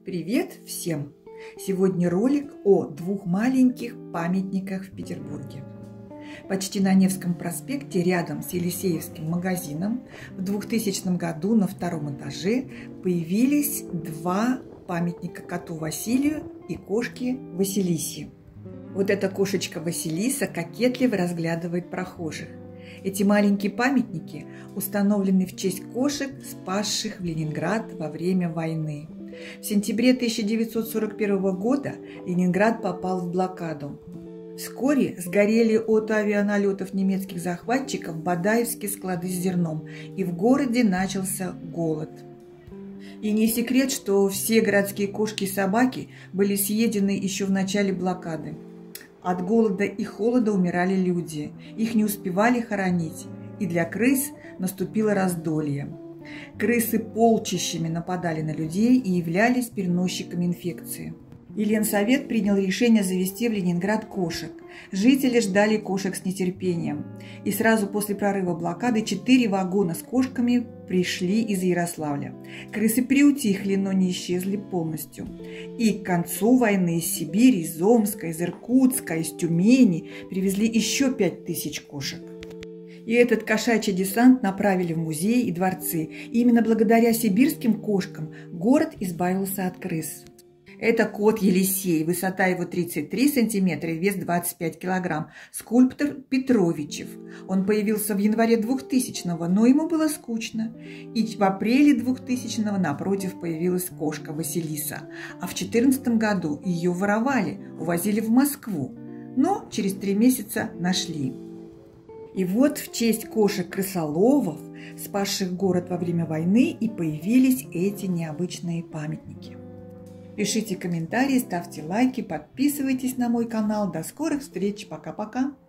Привет всем! Сегодня ролик о двух маленьких памятниках в Петербурге. Почти на Невском проспекте, рядом с Елисеевским магазином, в 2000 году на втором этаже появились два памятника коту Василию и кошке Василисе. Вот эта кошечка Василиса кокетливо разглядывает прохожих. Эти маленькие памятники установлены в честь кошек, спасших в Ленинград во время войны. В сентябре 1941 года Ленинград попал в блокаду. Вскоре сгорели от авианалетов немецких захватчиков бадаевские склады с зерном, и в городе начался голод. И не секрет, что все городские кошки и собаки были съедены еще в начале блокады. От голода и холода умирали люди, их не успевали хоронить, и для крыс наступило раздолье. Крысы полчищами нападали на людей и являлись переносчиками инфекции. И Ленсовет принял решение завести в Ленинград кошек. Жители ждали кошек с нетерпением. И сразу после прорыва блокады 4 вагона с кошками пришли из Ярославля. Крысы приутихли, но не исчезли полностью. И к концу войны из Сибири, из Омска, из Иркутска, из Тюмени привезли еще 5000 кошек. И этот кошачий десант направили в музеи и дворцы. И именно благодаря сибирским кошкам город избавился от крыс. Это кот Елисей, высота его 33 сантиметра и вес 25 килограмм, скульптор Петровичев. Он появился в январе 2000-го, но ему было скучно. И в апреле 2000-го напротив появилась кошка Василиса. А в 2014 году ее воровали, увозили в Москву, но через 3 месяца нашли. И вот в честь кошек-крысоловов, спасших город во время войны, и появились эти необычные памятники. Пишите комментарии, ставьте лайки, подписывайтесь на мой канал. До скорых встреч. Пока-пока.